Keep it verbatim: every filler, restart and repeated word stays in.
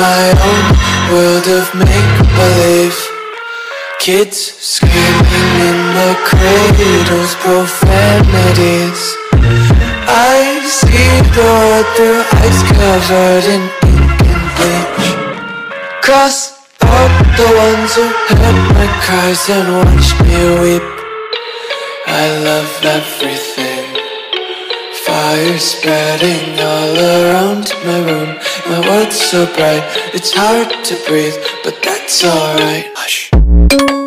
my own world of make-believe. Kids screaming in the cradles, profanities. I see the world through ice covered in ink and bleach. Cross out the ones who heard my cries and watched me weep. I love everything. Fire spreading all around my room. My world's so bright, it's hard to breathe, but that's alright. Hush.